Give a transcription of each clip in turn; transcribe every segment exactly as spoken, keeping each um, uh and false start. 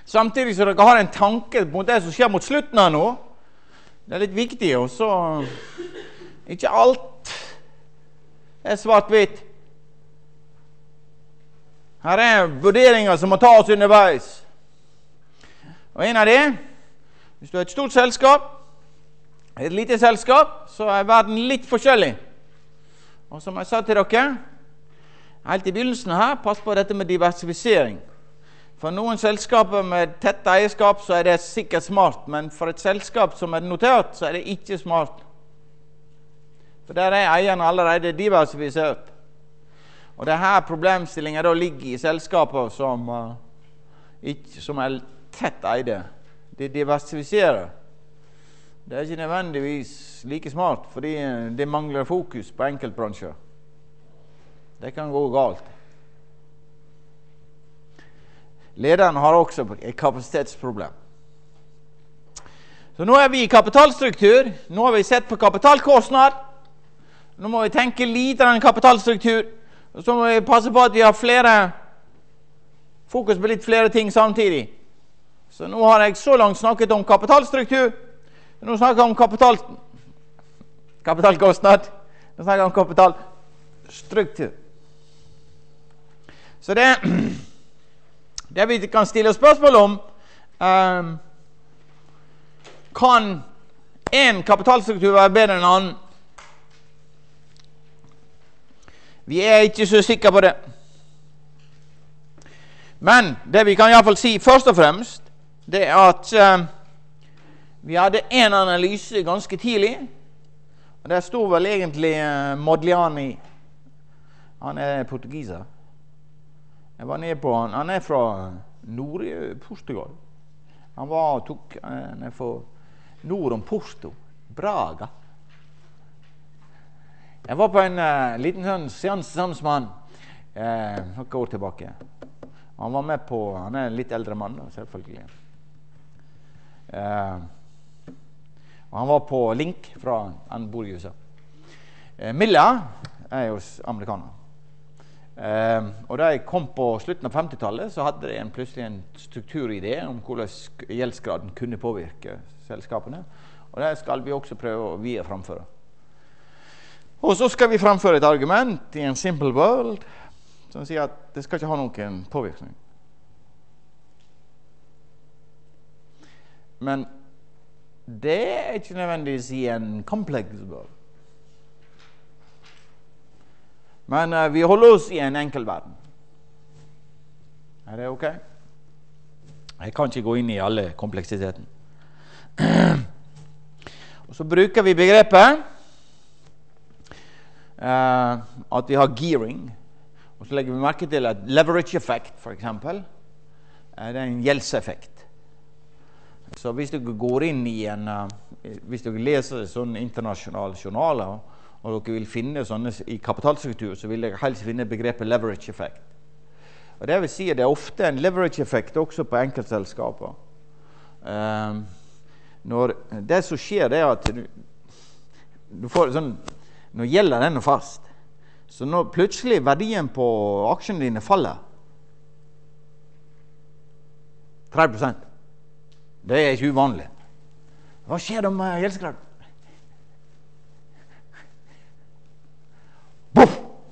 Samtidig så dere har en tanke mot det som skjer mot slutten av nå. Det er litt viktig, og så ikke alt er svart-hvitt. Her er vurderinger som må ta oss underveis. Og en av de, hvis du har et stort selskap, et lite selskap, så er verden litt forskjellig. Og som jeg sa til dere, helt i begynnelsen her, pass på dette med diversifisering. For noen selskaper med tett eierskap så er det sikkert smart, men for et selskap som er notert så er det ikke smart. For der er eierne allerede diversifisert. Og det er her problemstillinger da ligger i selskaper som, uh, ikke, som er tett eide. De diversifiserer. Det er ikke nødvendigvis like smart, fordi det mangler fokus på enkeltbransjer. Det kan gå galt. Lederen har også et kapasitetsproblem. Så nå er vi i kapitalstruktur. Nå har vi sett på kapitalkostnad. Nå må vi tenke litt av en kapitalstruktur. Og så må vi passe på at vi har flere fokus på litt flere ting samtidig. Så nå har jeg så langt snakket om kapitalstruktur. Nå snakker jeg om kapital, kapitalkostnad. Nå snakker jeg om kapitalstruktur. Så det Det vi kan stille spørsmål om, um, kan en kapitalstruktur være bedre enn en annen? Vi er ikke så sikre på det. Men det vi kan i hvert fall si først og fremst, det er at um, vi hadde en analyse ganske tidlig, og der stod vel egentlig uh, Modigliani. Han er portugiser. Jeg var nede på han. Han er fra Nord-Portugal. Han var, tok han er fra nord om Porto, Braga. Jeg var på en uh, liten sånn seanse sammen med han eh, noen år tilbake. Han var med på, han er en litt eldre mann, selvfølgelig. Eh, og han var på Link fra, han bor i U S A. Eh, Milla er jo amerikaner. Uh, og da jeg kom på slutten av femtitallet, så hadde det en, plutselig en strukturidé om hvordan gjeldsgraden kunne påvirke selskapene. Og det skal vi også prøve å via framføre. Og så skal vi framføre et argument i en simple world som sier at det skal ikke ha noen påvirkning. Men det er ikke nødvendigvis i en complex world. Men uh, vi holder oss i en enkel verden. Er det ok? Jeg kan ikke gå inn i alle kompleksiteten. Og så bruker vi begrepet uh, at vi har gearing. Og så legger vi merke til at leverage effect, for eksempel, uh, det er en gjeldseffekt. Så hvis du går inn i en, uh, hvis du leser sånne internasjonale journaler, og dere vil finne sånne i kapitalstruktur, så vil dere helst finne begrepet leverage effect. Og det vil si at det er ofte en leverage effekt også på enkeltselskaper. Um, når det som skjer, det er at du, du får sånn, nå gjelder den fast. Så når plutselig verdien på aksjene dine faller tretti prosent, det er ikke uvanlig. Hva skjer da med gjeldsgraden? Boff!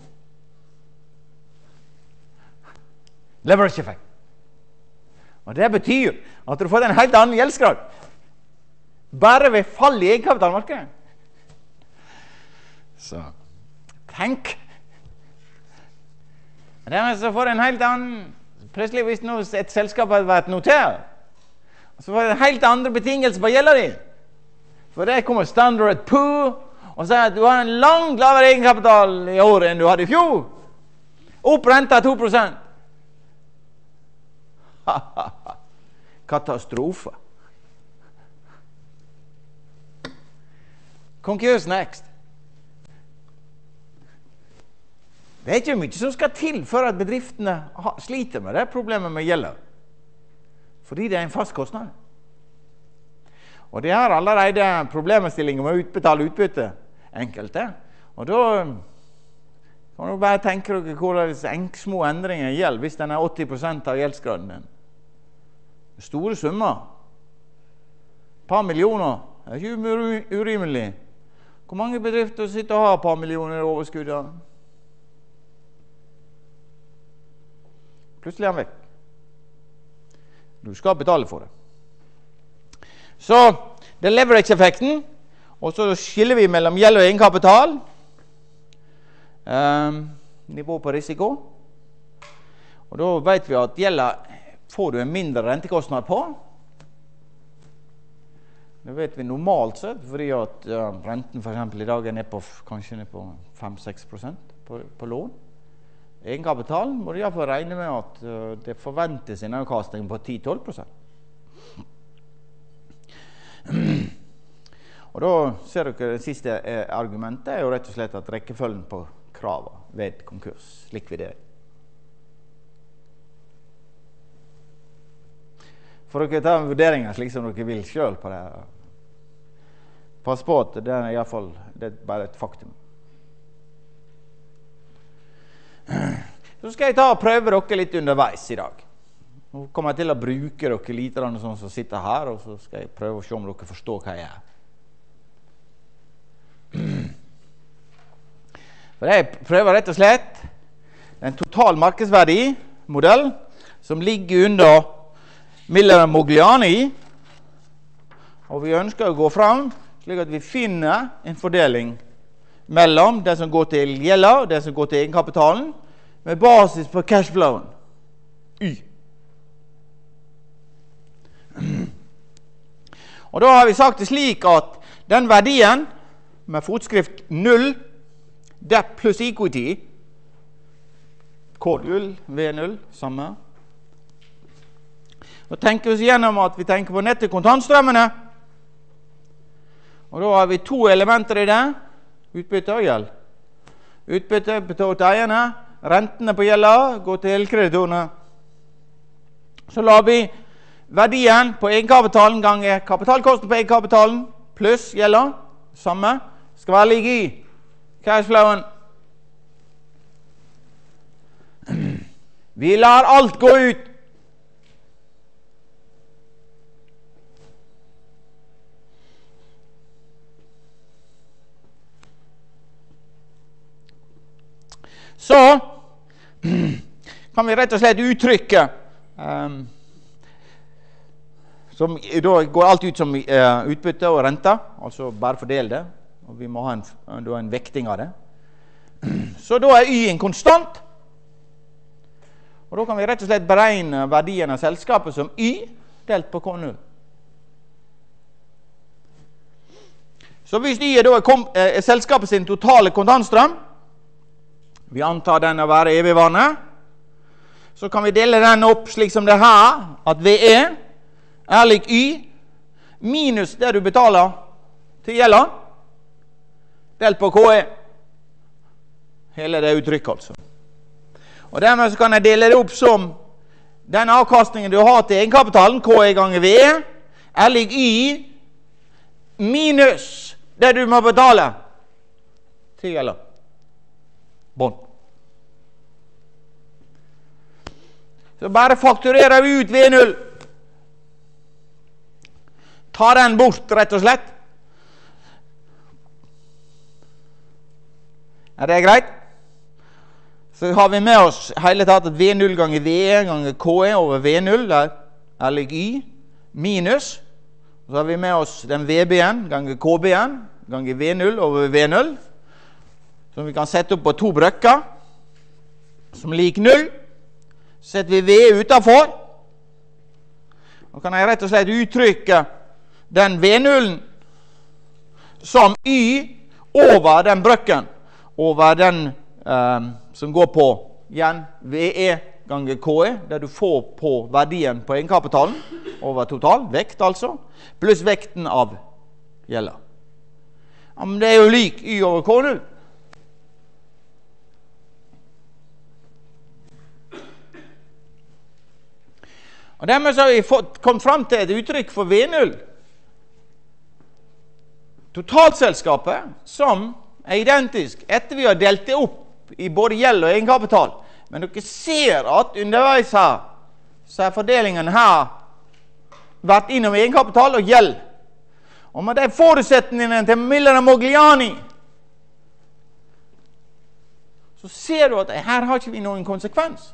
Leverage effect. Og det betyr at du får en helt annen gjeldsgrad. Bare ved fall i egenkapitalmarkedet. Så, tenk. Dermed så får en helt annen, plutselig hvis nå et selskap har vært notert, så får en helt andre betingelser på gjelda di. For det kommer Standard and Poor, og sier at du har en langt lavere egenkapital i år enn du hadde i fjor. Opp renta to prosent. Katastrofe. Konkurs next. Det er ikke mye som skal til for at bedriftene sliter med det problemet med gjelda. Fordi det er en fast kostnad. Og det har allerede problemstillinger med å utbetale utbytte. Enkelte. Og da kan du bare tenke dere hvordan små endringer gjelder hvis den er åtti prosent av gjeldsgraden din. Store summer. Et par millioner. Det er ikke urimelig. Hvor mange bedrifter sitter og har et par millioner i overskuddet? Plutselig er han vekk. Du skal betale for det. Så det er leverage-effekten, og så skiller vi mellom gjeld og egenkapital. Um, nivå på risiko. Og da vet vi at gjelda får du en mindre rentekostnad på. Det vet vi normalt sett, fordi at ja, renten for eksempel i dag er ned på, kanskje ned på fem til seks prosent på, på lån. Egenkapital må du i hvert fall regne med at uh, det forventes en avkastning på ti til tolv prosent. Og da ser dere det siste argumentet er jo rett og slett at rekkefølgen på kravet ved konkurs, likvidering. For dere tar vurderinger slik som dere vil selv på det. Pass på at det er i hvert fall det er bare et faktum. Så skal jeg ta og prøve dere litt underveis i dag. Nå kommer jeg til å bruke dere litt sånn som sitter her, og så skal jeg prøve å se om dere forstår hva jeg er. For jeg prøver rett og slett en total markedsverdi-modell som ligger under Miller og Mogliani, og vi ønsker å gå frem slik at vi finner en fordeling mellom det som går til gjelda og det som går til egenkapitalen, med basis på cashflowen. Y. Og da har vi sagt det slik at den verdien med fotskrift null, debt pluss equity, K null, V null, samme. Da tenker vi oss gjennom at vi tenker på netto kontantstrømmene. Og da har vi to elementer i det. Utbytte og gjeld. Utbytte betaler til eierne. Rentene på gjelda går til kreditorene. Så lar vi verdien på egenkapitalen ganger kapitalkosten på egenkapitalen pluss gjelda, samme, skal være like i cashflowen. Vi lar alt gå ut. Så kan vi rett og slett uttrykke um, som, da går alt ut som uh, utbytte og rente, altså bare fordel det, og vi må ha en, da en vekting av det. Så da er Y en konstant, og da kan vi rett og slett beregne verdien av selskapet som Y delt på K null. Så hvis Y er, da er, kom, er selskapet sin totale kontantstrøm, vi antar den å være evigvarende, så kan vi dele den opp slik som det her, at V E er lik Y minus det du betaler til gjelda, delt på K E. Hele det uttrykket altså. Og dermed så kan jeg dele det opp som den avkastningen du har til egenkapitalen, K E ganger V E, er lik Y minus det du må betale til gjelda. Bånd. Så bare fakturerer vi ut V null. Ta den bort, rett og slett. Er det greit? Så har vi med oss hele tatt at V null ganger V E ganger K E over V null er, er lik Y minus. Så har vi med oss den V B-en ganger K B-en ganger V null over V null. Som vi kan sette opp på to brøkker, som lik null. Setter vi V utenfor. Nå kan jeg rett og slett uttrykke den V nullen som Y over den brøkken, over den eh, som går på igjen V E ganger K E, der du får på verdien på egenkapitalen, over total, vekt altså, pluss vekten av gjelda. Ja, men det er jo lik Y over K null. Og dermed så har vi fått, kommet frem til et uttrykk for V null. Totalselskapet som er identisk etter vi har delt det opp i både gjeld og egenkapital. Men dere ser at underveis her, så er fordelingen her vært innom egenkapital og gjeld. Og med de forutsetningene til Miller og Mogliani, så ser du at her har ikke vi noen konsekvens.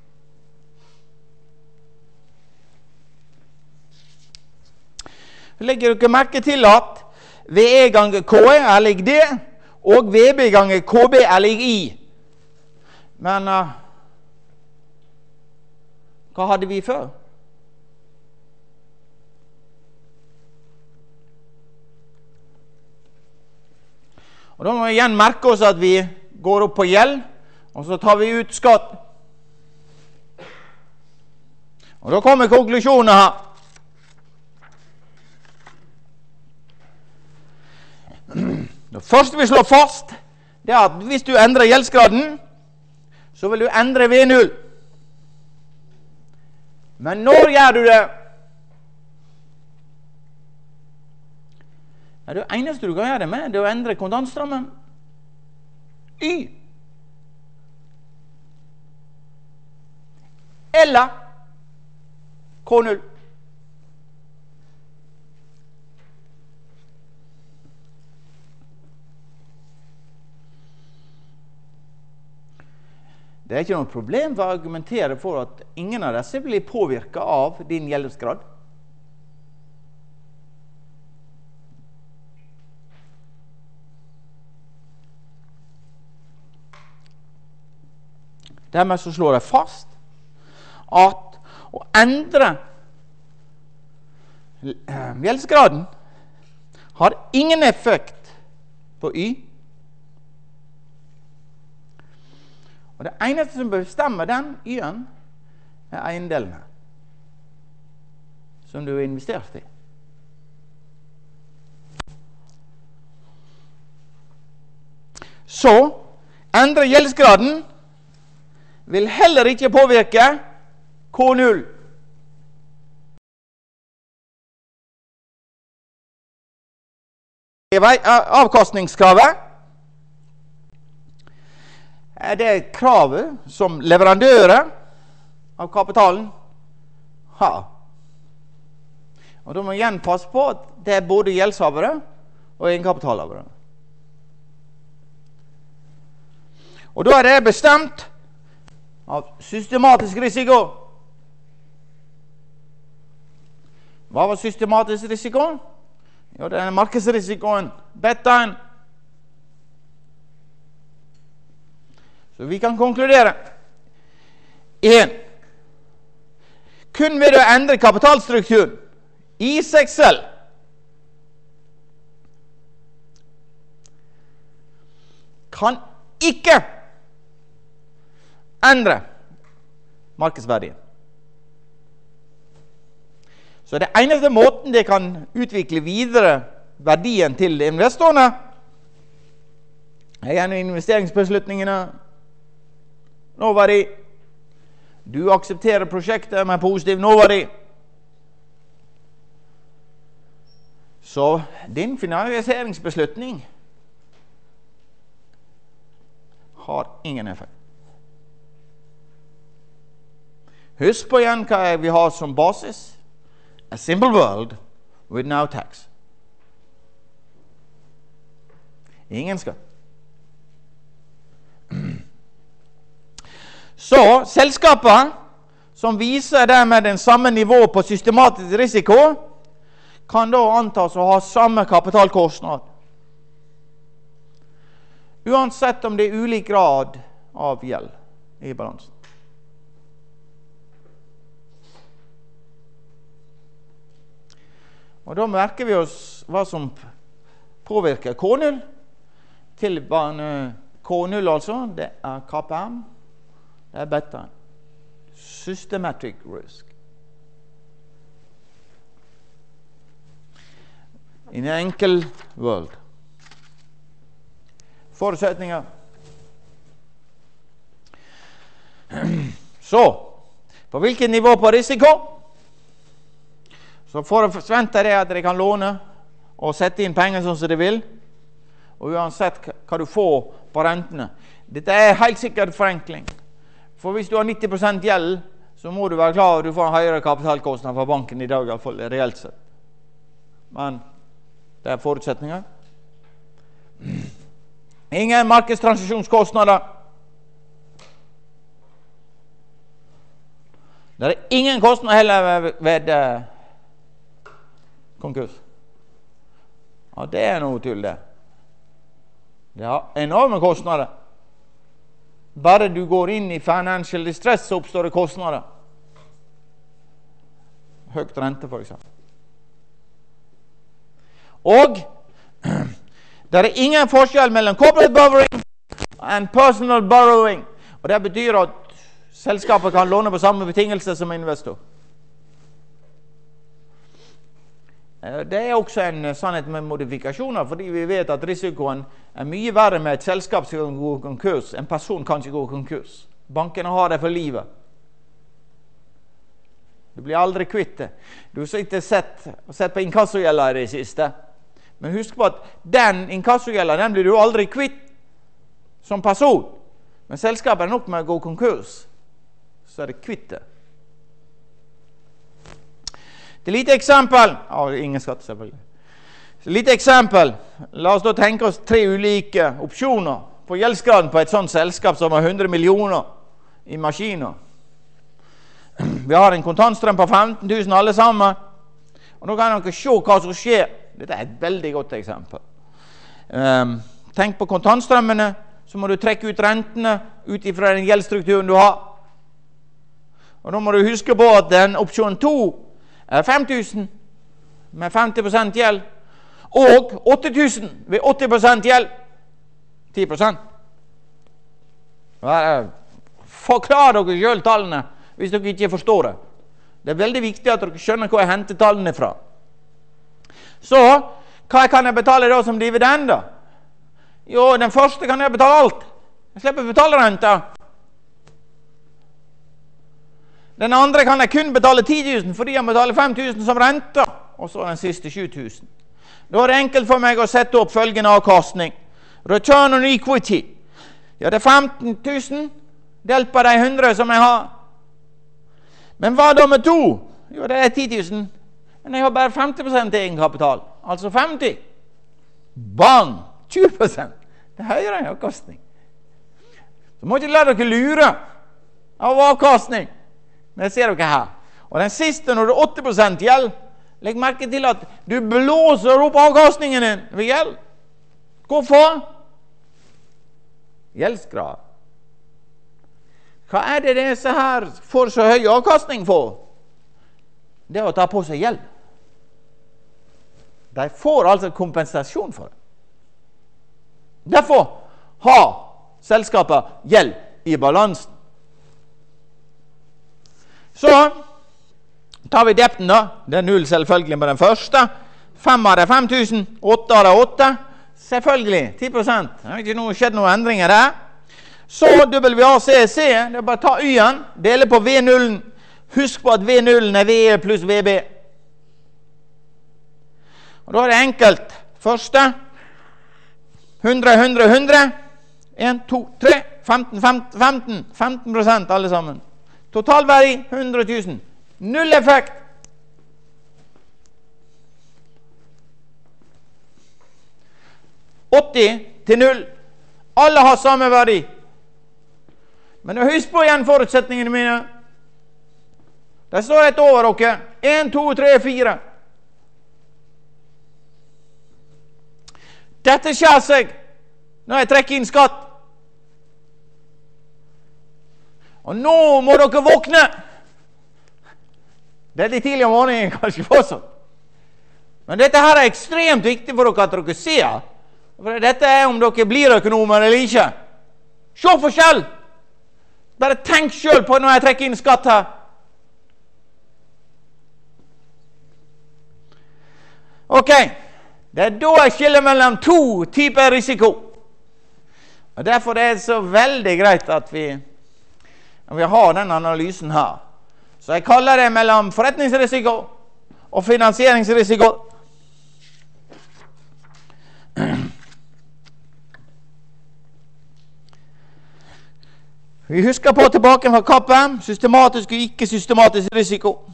Legger dere merke til at V E ganger K E er lik D, og V B ganger K B er lik I. Men uh, hva hadde vi før? Og da må vi igjen merke oss at vi går opp på gjeld, og så tar vi ut skatt. Og da kommer konklusjonen her. Det første vi slår fast, det er at hvis du endrer gjeldsgraden, så vil du endre V null. Men når gjør du det? Ja, det eneste du kan gjøre det med, det er å endre kontantstrømmen. Y. Eller K null. Det er ikke noe problem for å argumentere for at ingen av disse blir påvirket av din gjeldsgrad. Dermed så slår jeg fast at å endre gjeldsgraden har ingen effekt på Y. Og det eneste som bestemmer den Y-en, er eiendelene som du har investert i. Så, endre gjeldsgraden vil heller ikke påvirke K null. Avkastningskravet er det kravet som leverandører av kapitalen har. Og da må vi igjen passe på at det er både gjeldshavere og egenkapitalhavere. Og da er det bestemt av systematisk risiko. Hva var systematisk risiko? Jo, det er markedsrisikoen, betaen. Så vi kan konkludere. En. Kun ved å endre kapitalstrukturen i seg selv kan ikke endre markedsverdien. Så det eneste måten det kan utvikle videre verdien til investorene er gjennom investeringsbeslutningene. Nåverdi. Du aksepterer prosjektet med positiv nåverdi. Så din finansieringsbeslutning har ingen effekt. Husk på igjen hva vi har som basis. A simple world with no tax. Ingen skatt. Så selskaper som viser det med den samme nivå på systematisk risiko, kan da antas å ha samme kapitalkostnad. Uansett om det er ulik grad av gjeld i balansen. Og da merker vi oss hva som påvirker K null. Til K null altså, det er K P M. Det er beta. Systematic risk. In en enkel world. Forutsetninger. Så, på hvilket nivå på risiko? Så forventer jeg at dere kan låne og sette inn penger sånn som de vil. Og uansett hva du får på rentene. Dette er helt sikkert forenkling. For hvis du har nitti prosent gjeld, så må du være klar over at du får en høyere kapitalkostnad fra banken i dag, i hvert fall reelt sett. Men det er forutsetninger. Ingen markedstransaksjonskostnader. Det er ingen kostnader heller ved, ved uh, konkurs. Ja, det er noe til det. Det har enorme kostnader. Bare du går inn i financial distress, så oppstår det kostnader. Høyt rente, for eksempel. Og det er ingen forskjell mellom corporate borrowing and personal borrowing. Og det betyr at selskapet kan låne på samme betingelser som investor. Det er også en sannhet med modifikasjoner, fordi vi vet at risikoen er mye verre med et selskap som kan gå konkurs. En person kan ikke gå konkurs. Bankene har det for livet. Du blir aldri kvitt det. Du har ikke sett, sett på inkassogjelder i det siste. Men husk på at den inkassogjelder, den blir du aldri kvitt som person. Men selskapet er nok med å gå konkurs, så er det kvitt det. Et lite eksempel, ja, ingen skatt selvfølgelig. Et lite eksempel, la oss da tenke oss tre ulike opsjoner på gjeldsgraden på et sånt selskap som har hundre millioner i maskiner. Vi har en kontantstrøm på femten tusen alle sammen, og nå kan dere se hva som skjer. Dette er et veldig godt eksempel. Um, tenk på kontantstrømmene, så må du trekke ut rentene ut ifra den gjeldstrukturen du har. Og da må du huske på at den opsjon to er fem tusen med femti prosent gjeld, og åtte tusen ved åtti prosent gjeld, ti prosent. Forklar dere selv tallene, hvis dere ikke forstår det. Det er veldig viktig at dere skjønner hvor jeg henter tallene fra. Så, hva kan jeg betale da som dividender? Jo, den første kan jeg betale alt. Jeg slipper å betale renta. Den andre kan jeg kun betale ti tusen, fordi jeg betaler fem tusen som renta, og så den siste sju tusen. Da er det enkelt for meg å sette opp følgende avkastning. Return on equity. Ja, det er femten tusen, delt på de hundre som jeg har. Men hva da med to? Jo, det er ti tusen. Men jeg har bare femti prosent egenkapital, altså femti. Bang! tjue prosent. Det er høyere enn avkastning. Så må ikke la dere lure av avkastning. Men det ser dere her. Og den siste, når det er åtti prosent gjeld, legg merke til at du blåser opp avkastningen din ved gjeld. Hvorfor? Gjeldsgrad. Hva er det disse her får så høy avkastning for? Det er å ta på seg gjeld. De får altså kompensasjon for det. Derfor har selskapet gjeld i balansen. Så tar vi depten da. Det er null selvfølgelig på den første. fem av det fem tusen, åtte av det åtte. Selvfølgelig, ti prosent. Det har ikke noe, skjedd noen endringer der. Så W A C C, det er bare å ta Y-en, dele på V null. Husk på at V null er V pluss V B. Og da er det enkelt. Første, hundre, hundre, hundre. en, to, tre, femten, femten, femten. femten prosent alle sammen. Totalverdi, hundre tusen. Null effekt. åtti til null. Alle har samme verdi. Men husk på igjen forutsetningene mine. Det står et over dere. en, to, tre, fire. Dette skjer seg når jeg trekker inn skatt. Og nå må dere våkne. Det er litt tidlig om morgenen, kanskje fortsatt. Men dette her er ekstremt viktig for dere at dere ser. For dette er om dere blir økonomer eller ikke. Se forskjell. Bare tenk selv på når jeg trekker inn skatt her. Ok, det er da jeg skiller mellom to typer risiko. Og derfor er det så veldig greit at vi, at vi har den analysen her. Så jeg kaller det mellom forretningsrisiko og finansieringsrisiko. Vi husker på tilbake fra kappen, systematisk og ikke systematisk risiko.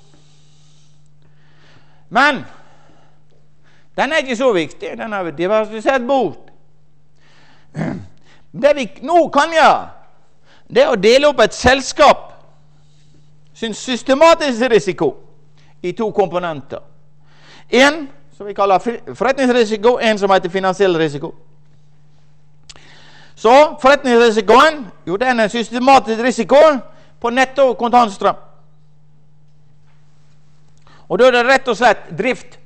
Men den er ikke så viktig, den har vi diversifisert bort. Det vi nå kan gjøre, det er å dele opp et selskap sin systematiske risiko i to komponenter. En som vi kaller forretningsrisiko, en som heter finansiell risiko. Så forretningsrisikoen, jo den er systematisk risiko på netto kontantstrøm. Og da er det rett og slett drift.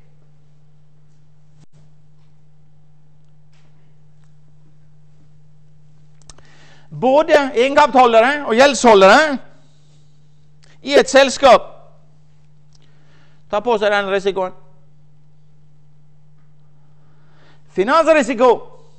Både egenkapitalholdere og gjeldsholdere i et selskap tar på seg den risikoen. Finansrisiko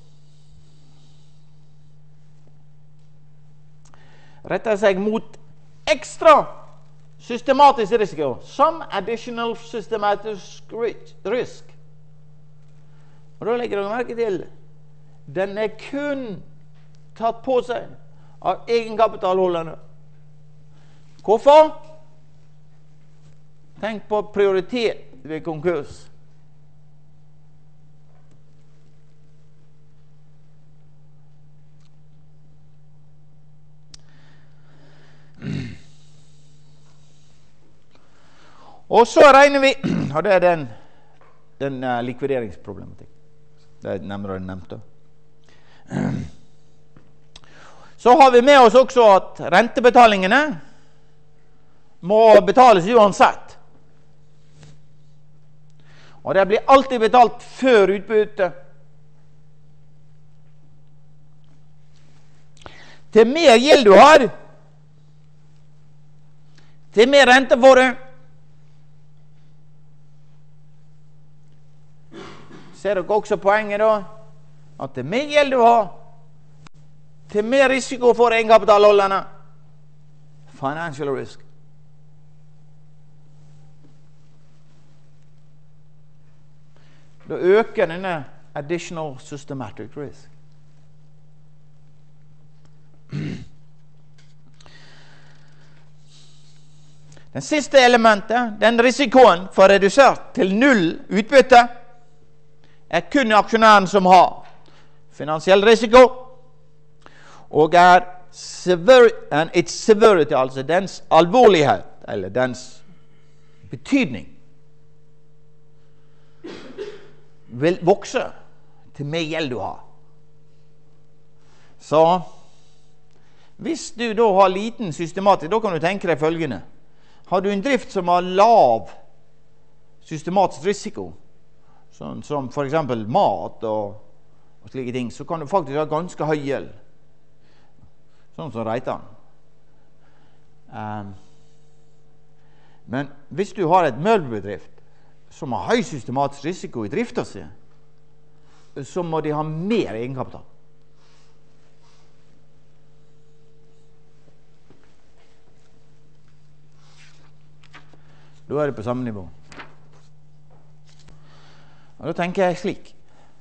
retter seg mot ekstra systematisk risiko, some additional systematic risk. Og da legger dere merke til, den er kun tatt på seg av egenkapitalholderne. Hvorfor? Tenk på prioritet ved konkurs. Og så regner vi, og det er den, den uh, likvideringsproblematikk. Det er nærmere enn nevnt. Så har vi med oss også at rentebetalingene må betales uansett. Og det blir alltid betalt før utbytte. Til mer gjeld du har, til mer rente får du. Ser dere også poenget da? At til mer gjeld du har, til mer risiko for egenkapitalholderne. Financial risk. Da øker denne additional systematic risk. Den siste elementet, den risikoen for redusert til null utbytte, er kun aksjonæren som har finansiell risiko, og er sever, and its severity, altså dens alvorlighet, eller dens betydning, vil vokse til mer gjeld du har. Så hvis du da har liten systematisk, da kan du tenke deg følgende. Har du en drift som har lav systematisk risiko, sånn som for eksempel mat og, og slike ting, så kan du faktisk ha ganske høy gjeld. Sånn som Reitan. Um, men hvis du har et møbelbedrift som har høy systematisk risiko i driften sin, så må de ha mer egenkapital. Da er det på samme nivå. Og da tenker jeg slik.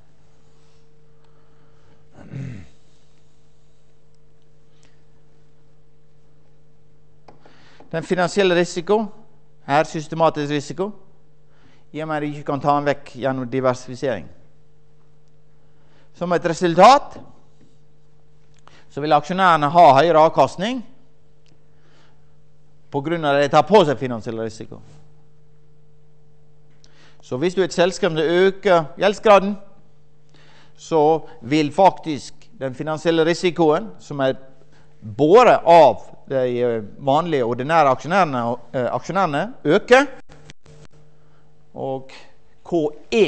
Den finansielle risiko er systematisk risiko, i og med at du ikke kan ta den vekk gjennom diversifisering. Som et resultat så vil aksjonærene ha høyere avkastning på grunn av at de tar på seg finansiell risiko. Så hvis du er et selskap som øker gjeldsgraden, så vil faktisk den finansielle risikoen, som er både av de vanlige ordinære aksjonærene, aksjonærene øke, og K E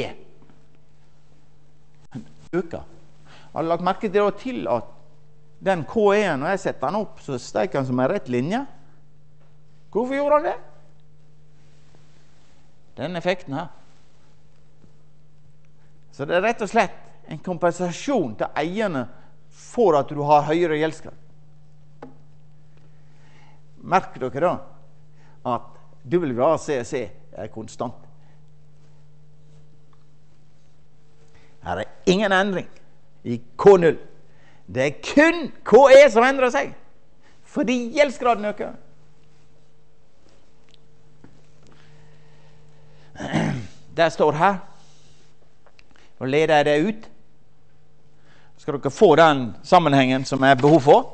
øker. Jeg har lagt merke til, til at den K E-en, når jeg setter den opp, så steker den som en rett linje. Hvorfor gjorde han det? Den effekten her. Så det er rett og slett en kompensasjon til eierne for at du har høyere gjeldsgrad. Merker dere da at W A C C er konstant. Her er ingen endring i K null. Det er kun K E som endrer seg. fordi gjeldsgraden øker. Det står her, og leder jeg det ut, skal dere få den sammenhengen som er behov for.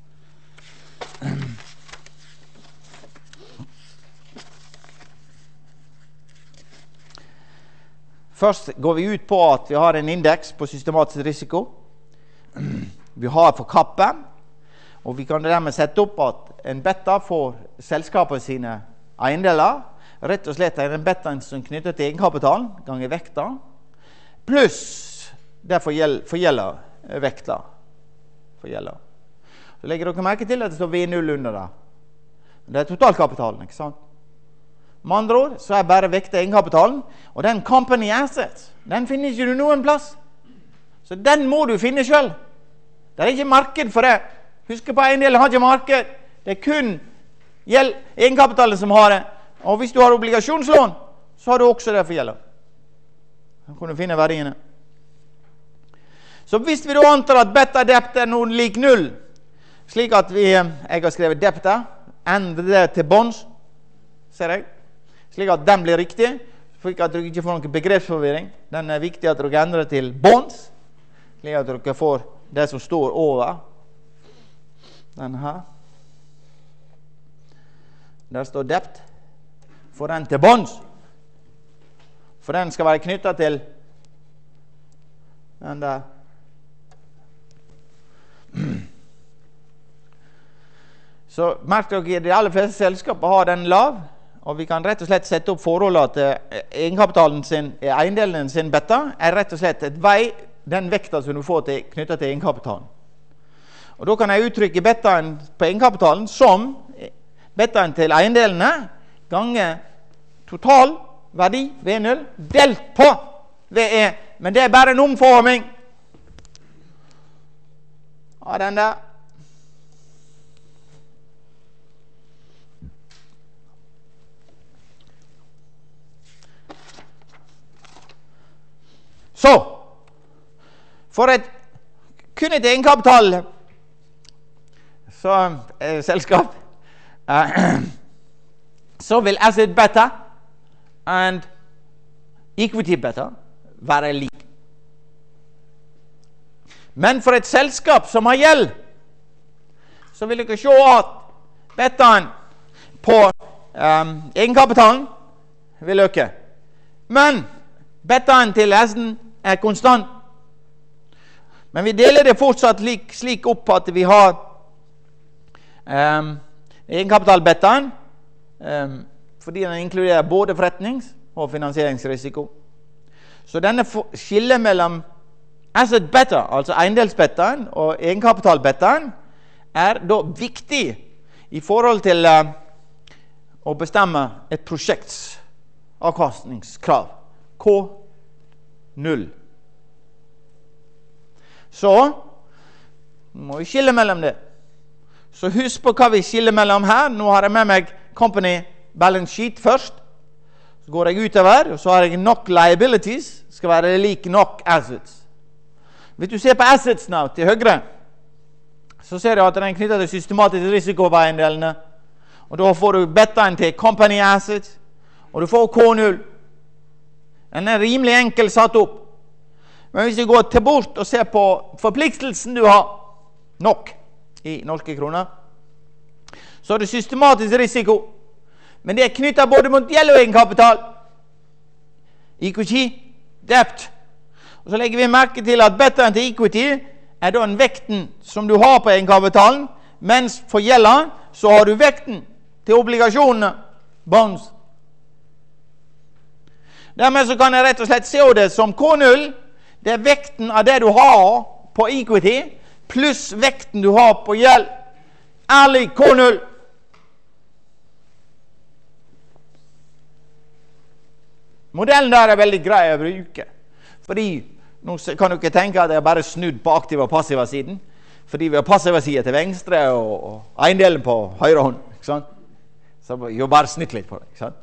Først går vi ut på at vi har en indeks på systematisk risiko. Vi har for kappe, og vi kan dermed sette opp at en beta får selskapet sine eiendeler, rett og slett er en beta som knytter til egenkapitalen, ganger vekta, pluss det forgjelder vekta. Forgjelder. Så legger dere merke til at det står V null under der. Det er totalkapitalen, ikke sant? Med andre ord så er bare vekta egenkapitalen, og den company asset, den finner ikke du noen plass. Så den må du finne selv. Det er ikke marked for det. Husk på en del har ikke marked. Det er kun egenkapitalen som har det. Og hvis du har obligasjonslån, så har du også det for gjelder. Da kan du finne verdiene. Så hvis vi da antar at beta debt er noe lik null, slik at vi, jeg har skrevet debta, endre det til bonds, ser jeg, slik at den blir riktig, slik at dere ikke får noen begrepsforvirring. Den er viktig at dere endrer til bonds, slik at dere får det som står over. Den her. Der står debt. Får den til bonds. For den skal være knyttet til den der. Så merk dere, de aller fleste selskaper har den lav, og vi kan rett og slett sette opp forholdet til egenkapitalen sin, eiendelen sin beta, er rett og slett et vei, den vekta som du får til, knyttet til egenkapitalen. Og da kan jeg uttrykke betaen på egenkapitalen som betaen til eiendelene ganger total verdi V null delt på V E, men det er bare en omforming av den der. Så, for et kun et egenkapital så eh, selskap eh, så vil asset beta and equity beta være lik. Men for et selskap som har gjeld, så vil dere se at betaen på um, egenkapitalen vil øke. Men betaen til asset er konstant. Men vi deler det fortsatt slik, slik opp at vi har um, egenkapitalbetaen, um, fordi den inkluderer både forretnings- og finansieringsrisiko. Så denne skillet mellom asset beta, altså eiendelsbetaen, og egenkapitalbetaen, er da viktig i forhold til uh, å bestemme et prosjekts avkastningskrav. K null. Så må vi skille mellom det. Så husk på hva vi skiller mellom her. Nå har jeg med meg company balance sheet først. Så går jeg utover, og så har jeg nok liabilities. Skal være lik nok assets. Hvis du ser på assets nå til høyre, så ser du at den er knyttet til systematisk risiko på eiendelene. Og da får du betaen til company assets, og du får K null. Den er rimelig enkel satt opp. Men hvis vi går til bort og ser på forpliktelsen du har, nok i norske kroner, så er det systematisk risiko. Men det er knyttet både mot gjeld og egenkapital. Equity, debt. Og så legger vi merke til at betaen til equity er da en vekten som du har på egenkapitalen, mens for gjelda så har du vekten til obligasjonene, bonds. Dermed så kan jeg rett og slett se det som K null. Det er vekten av det du har på equity, pluss vekten du har på gjeld. Ærlig K null. Modellen der er veldig grei å bruke. Fordi, nå kan du ikke tenke at jeg bare snudd på aktiv og passiva siden. Fordi vi har passiva siden til venstre og, og eiendelen på høyre hånd. Ikke sant? Så vi har bare snitt litt på det. Ikke sant?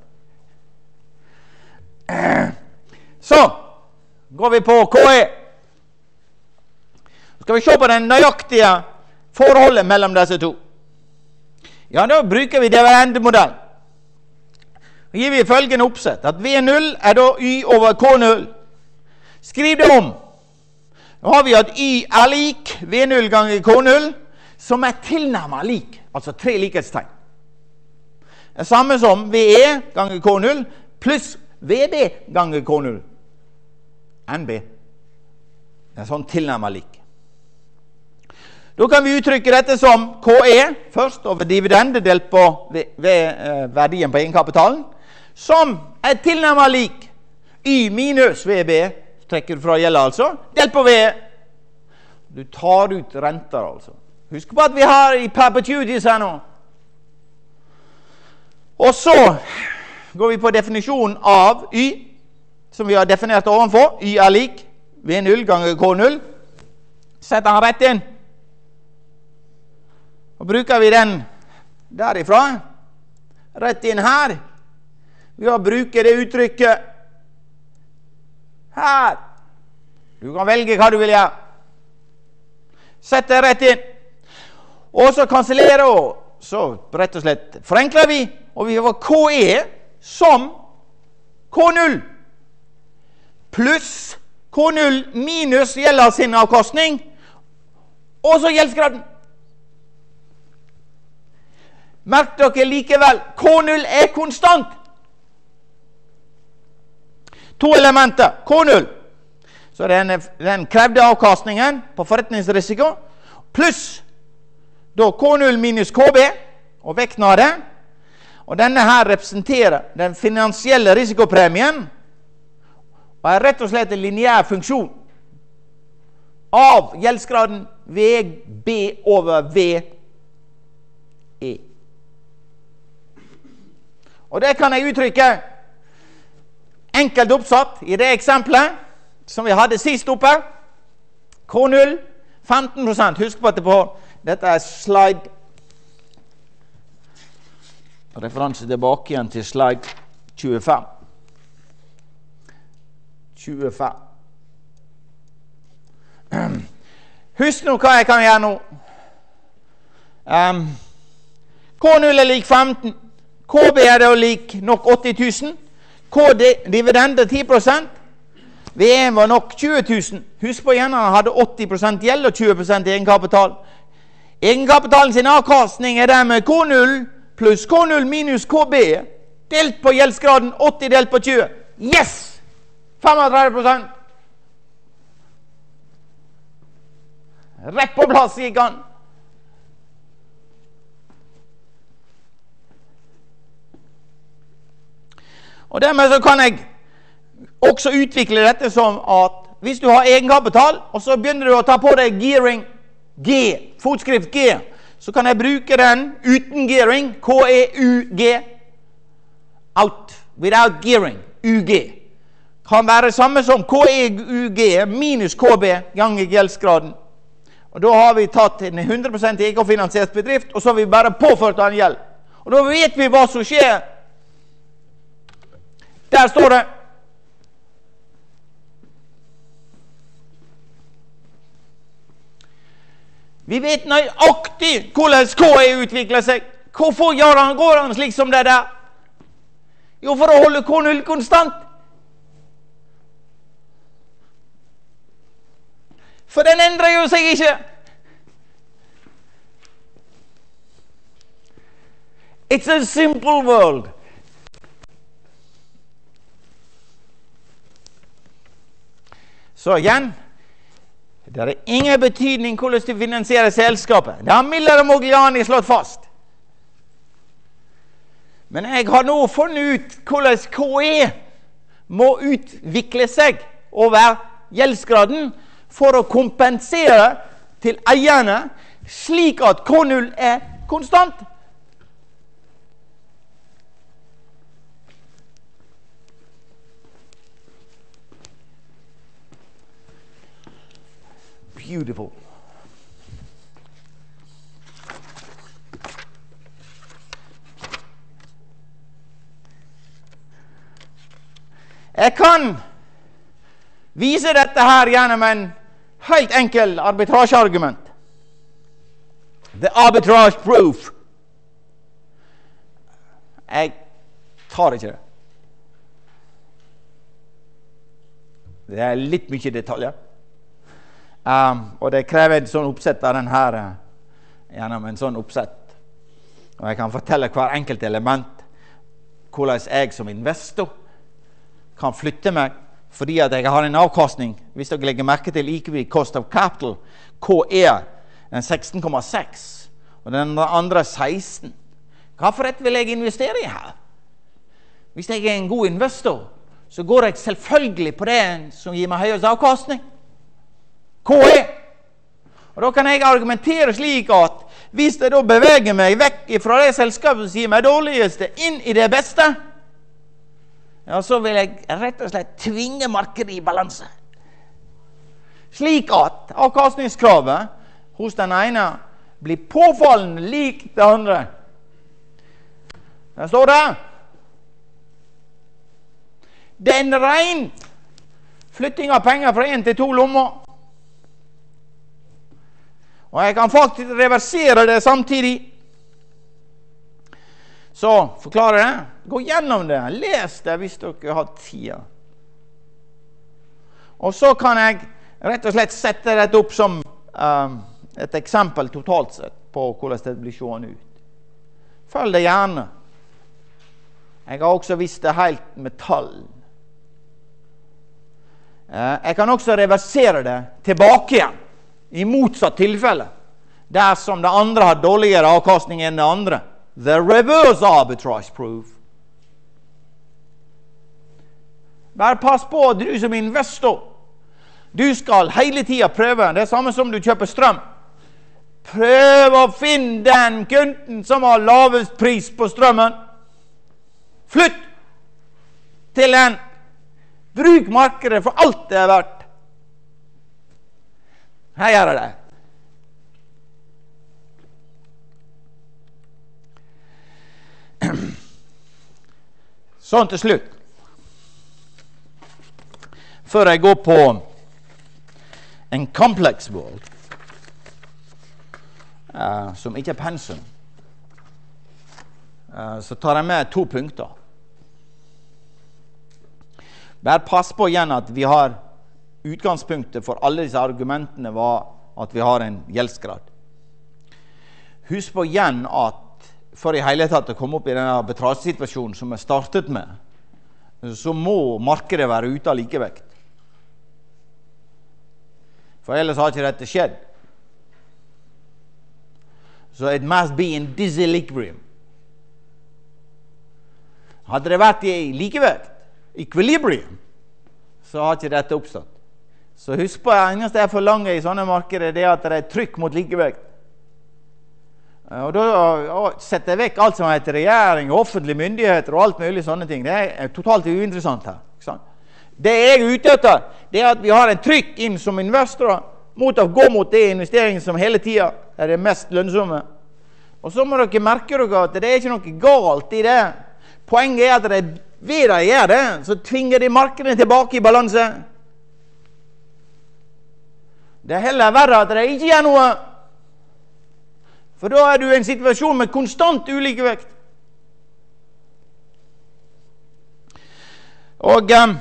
Så går vi på K E. Så skal vi se på den nøyaktige forholdet mellom disse to. Ja, da bruker vi dividendemodell. Da gir vi følgende oppsett, at V null er da Y over K null. Skriv det om. Nå har vi at Y er lik V null ganger K null, som er tilnærmet lik, altså tre likhetstegn. Det er samme som V E ganger K null, pluss V B ganger K null. N B. Det er sånn tilnærmet lik. Da kan vi uttrykke dette som K E, først over dividende delt på ved, ved, verdien på egenkapitalen, som er tilnærmet lik Y minus V B, trekker du fra gjelda altså, delt på V. Du tar ut renter altså. Husk på at vi har i perpetuities her nå. Og så går vi på definisjonen av Y, som vi har definert ovenfor. Y er lik V null ganger K null. Setter han rett inn. Og bruker vi den derifra. Rett inn her. Vi har bruker det uttrykket her. Du kan velge hva du vil gjøre. Sett det rett inn. Og så kansellerer og så rett og slett forenkler vi, og vi har K E som K null pluss K null minus gjelder sin avkostning, og så gjeldsgraden. Merk dere likevel, K null er konstant. To elementer, K null, så det er den, den krevde avkastningen på forretningsrisiko, pluss da K null minus K B, og vekten av det, og denne her representerer den finansielle risikopremien, og er rett og slett en lineær funksjon av gjeldsgraden V B over V E. Og det kan jeg uttrykke enkelt oppsatt i det eksempelet som vi hadde sist oppe. K null, femten prosent. Husk på at det på, dette er slide, referanse tilbake igjen til slide tjuefem. tjuefem. Husk nå hva jeg kan gjøre nå. Um, K null er lik femten. K B er da lik nok åtti tusen. K D dividende ti prosent. V en var nok tjue tusen. Husk på igjen, han hadde åtti prosent gjeld og tjue prosent egenkapital. Egenkapitalen sin avkastning er dermed K null pluss K null minus K B delt på gjeldsgraden åtti delt på tjue. Yes! femogtredve prosent. Rett på plass gikk han. Og dermed så kan jeg også utvikle dette som at hvis du har egenkapital, og så begynner du å ta på deg gearing G, fotskrift G, så kan jeg bruke den uten gearing, K E U G, out, without gearing, U G. Kan være samme som K E U G minus K B ganger gjeldsgraden. Og da har vi tatt en hundre prosent egenfinansiert bedrift, og så har vi bare påført den gjeld. Og da vet vi hva som skjer. Der står det. Vi vet nøyaktig hvordan K E utvikler seg. Hvorfor gjør han, går han slik som det der? Jo, for å holde K null konstant. For den endrer jo seg ikke. It's a simple world. Så igjen, det er ingen betydning hvordan du finansierer selskapet. Det har Miller og Mogliani slått fast. Men jeg har nå funnet ut hvordan K E må utvikle seg over gjeldsgraden for å kompensere til eierne slik at K null er konstant. Beautiful. Jeg kan vise dette her gjennom en helt enkel arbitrasjeargument. The arbitrage proof. Jeg tar ikke det. Det er litt mye detaljer. Um, og det krever en sånn oppsett av den her, gjennom en sånn oppsett. Og jeg kan fortelle hver enkelt element, hvordan jeg som investor kan flytte meg, fordi at jeg har en avkastning. Hvis dere legger merke til equity cost of capital, K er den seksten komma seks, og den andre seksten. Hva for rett vil jeg investere i her? Hvis jeg er en god investor, så går jeg selvfølgelig på det som gir meg høyest avkastning. K er. Og da kan jeg argumentere slik at hvis jeg da beveger meg vekk fra det selskapet som gir meg dårligste inn i det beste, ja, så vil jeg rett og slett tvinge markedet i balanse. Slik at avkastningskravet hos den ene blir påfallende lik det andre. Der står det. Det er en ren flytting av penger fra en til to lommer. Og jeg kan faktisk reversere det samtidig. Så forklarer det. Gå gjennom det. Les det hvis dere har tid. Og så kan jeg rett og slett sette dette opp som um, et eksempel totalt sett på hvordan det blir seende ut. Følg det gjerne. Jeg har også vist det helt med tall. Uh, jeg kan også reversere det tilbake igjen. I motsatt tilfelle, dersom det andre har dårligere avkastning enn det andre. The reverse arbitrage proof. Bare pass på at du som investor, du skal hele tiden prøve, det er samme som du kjøper strøm. Prøv å finne den kunden som har lavest pris på strømmen. Flytt til den. Bruk markedet for alt det er verdt. Her gjør jeg det. Sånn til slutt. Før jeg går på en complex world, uh, som ikke er pensum, uh, så tar jeg med to punkter. Bare pass på igjen at vi har utgangspunktet for alle disse argumentene var at vi har en gjeldsgrad. Husk på igjen at for i hele tatt å komme opp i denne arbitrasjesituasjonen som vi startet med, så må markedet være ute av likevekt. For ellers har ikke dette skjedd. So it must be in disequilibrium. Hadde det vært i likevekt, equilibrium, så har ikke dette oppstått. Så husk på, det eneste jeg forlanger i sånne markeder, det er at det er trykk mot likevekt. Og da setter jeg vekk alt som heter regjering, offentlige myndigheter og alt mulig sånne ting. Det er totalt uinteressant her. Ikke sant? Det jeg er ute etter, det er at vi har en trykk inn som investorer mot å gå mot det investeringen som hele tiden er det mest lønnsomme. Og så må dere merke dere at det er ikke noe galt i det. Poenget er at det, ved de gjør det, så tvinger de markedene tilbake i balanse. Det er heller verre at det ikke gjør noe. For da er du i en situasjon med konstant ulikevekt. Og um,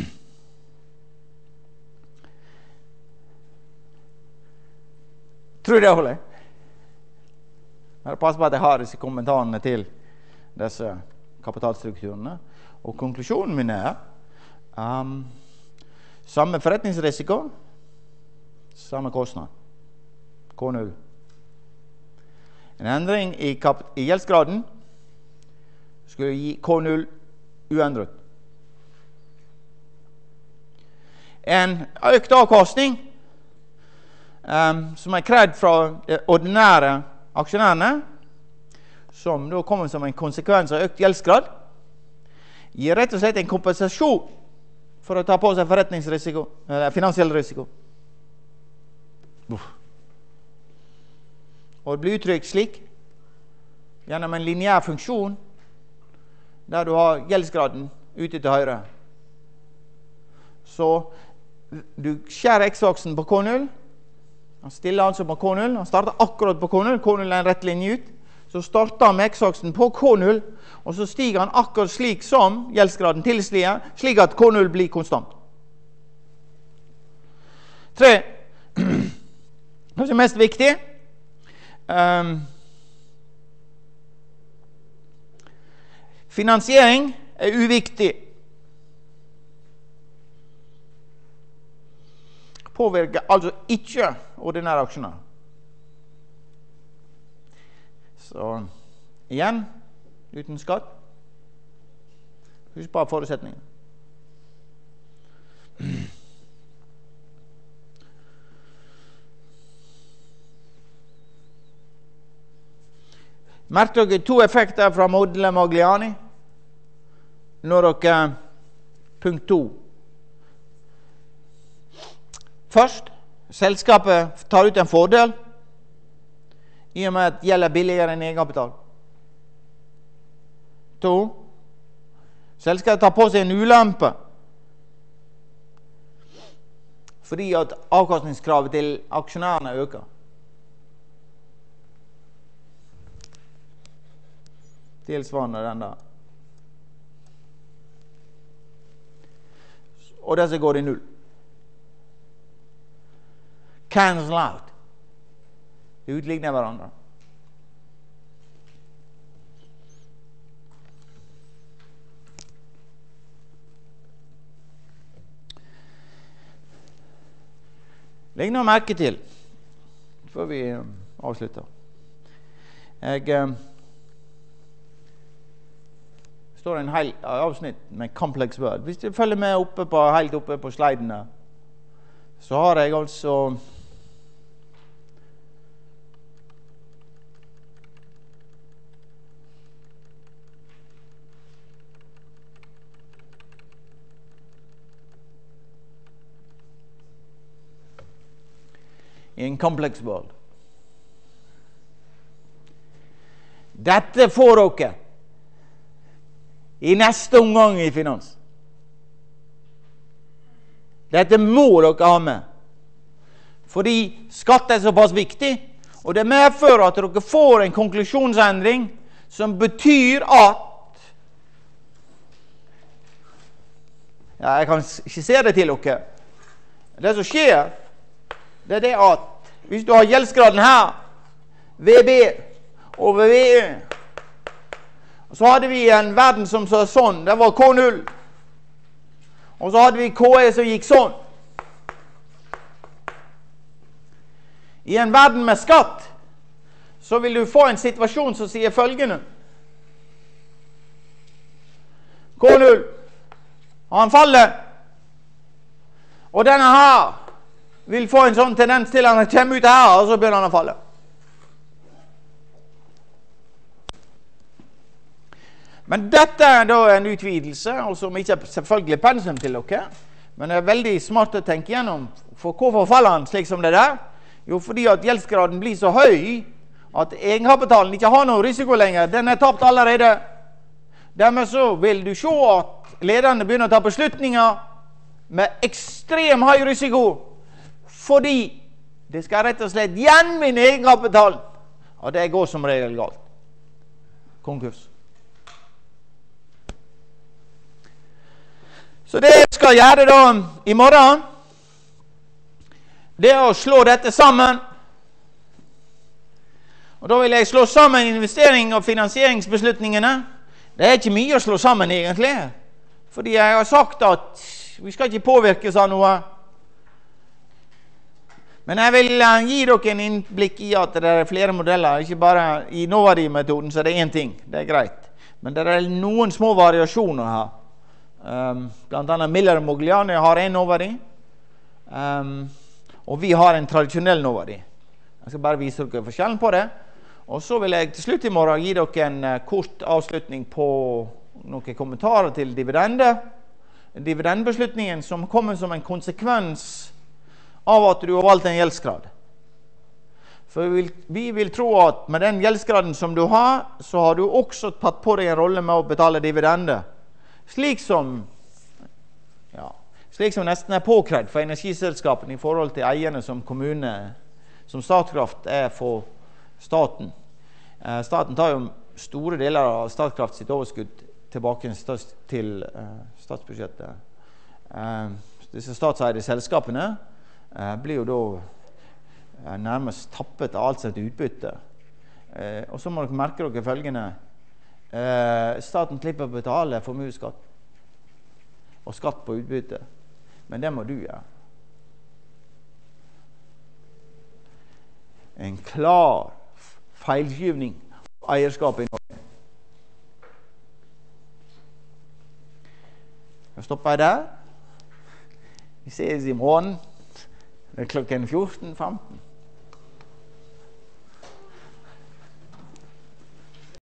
tror det holder. Bare pass på at jeg har disse kommentarene til disse kapitalstrukturene. Og konklusjonen min er um, samme forretningsrisiko, samme kostnad. K null. En endring i, i gjeldsgraden skulle gi K null uendret. En økt avkastning um, som er krevd fra de ordinære aksjonærene, som da kommer som en konsekvens av økt gjeldsgrad, gir rett og slett en kompensasjon for å ta på seg forretningsrisiko, eller finansiell risiko. Uff. Og det blir uttrykt slik, gjennom en lineær funksjon, der du har gjeldsgraden ute til høyre. Så du skjærer x-aksen på K null, han stiller altså på K null, han starter akkurat på K null, K null er en rett linje ut, så starter han med x-aksen på K null, og så stiger han akkurat slik som gjeldsgraden tilsier, slik at K null blir konstant. Tre. Kanskje mest viktig. Um, finansiering er uviktig. Påvirker altså ikke ordinære aksjoner. Så igjen, uten skatt. Husk bare forutsetningen. Merk dere to effekter fra modellet Magliani. Når dere punkt to. Først, selskapet tar ut en fordel i og med at gjeld er billigere enn egenkapital. To, selskapet tar på seg en ulempe fordi at avkastningskravet til aksjonærene øker. Tilsvarende den der. Og disse går i null. Cancel out. Det utligner hverandre. Legg nå merke til, før vi avslutter. Jeg eh, står en hel avsnitt med complex word. Hvis du følger med oppe på, helt oppe på slidene, så har jeg altså i en complex world. Dette får dere i neste omgang i finans. Dette må dere ha med. Fordi skatt er såpass viktig, og det medfører at dere får en konklusjonsendring som betyr at ja, jeg kan skissere det til dere. Det som skjer, det er det at hvis du har gjeldsgraden her, V B over V E, og så hadde vi en verden som så sånn, det var K null. Og så hadde vi K E som gikk sånn. I en verden med skatt, så vil du få en situasjon som sier følgende. K null, han faller. Og denne her vil få en sånn tendens til at han kommer ut her, og så begynner han å falle. Men dette er da en utvidelse, og som ikke er selvfølgelig pensum til dere, men det er veldig smart å tenke gjennom. For hvorfor faller han slik som det der? Jo, fordi at gjeldsgraden blir så høy at egenkapitalen ikke har noe risiko lenger. Den er tapt allerede. Dermed så vil du se at lederne begynner å ta beslutninger med ekstrem høy risiko, fordi det skal rett og slett gjenvinne egenkapitalen. Og det går som regel galt. Konkurs. Så det jeg skal gjøre da i morgen, det er å slå dette sammen. Og da vil jeg slå sammen investering- og finansieringsbeslutningene. Det er ikke mye å slå sammen egentlig, fordi jeg har sagt at vi skal ikke påvirkes av noe. Men jeg vil gi dere en innblikk i at det er flere modeller, ikke bare i nåverdi-metoden, så det er en ting, det er greit. Men det er noen små variasjoner her. Um, blant annet Miller og Mogliani har en nåverdi, um, og vi har en tradisjonell nåverdi. Jeg skal bare vise dere forskjellen på det. Og så vil jeg til slutt i morgen gi dere en uh, kort avslutning på noen kommentarer til dividende. Dividendebeslutningen som kommer som en konsekvens av at du har valgt en gjeldsgrad. For vi vil, vi vil tro at med den gjeldsgraden som du har, så har du også tatt på deg en rolle med å betale dividende. Slik som, ja, slik som nesten er påkrevd for energiselskapene i forhold til eierne som kommune, som Statkraft er for staten. Eh, staten tar jo store deler av Statkraft sitt overskudd tilbake til eh, statsbudsjettet. Eh, disse statseide selskapene eh, blir jo da eh, nærmest tappet av alt som heter utbytte. Eh, og så må dere merke dere følgende. Eh, staten slipper å betale formuesskatt og skatt på utbytte. Men det må du gjøre. En klar feilskyvning av eierskapet i Norge. Jeg stopper der. Vi ses i morgen. Det er klokken fjorten femten.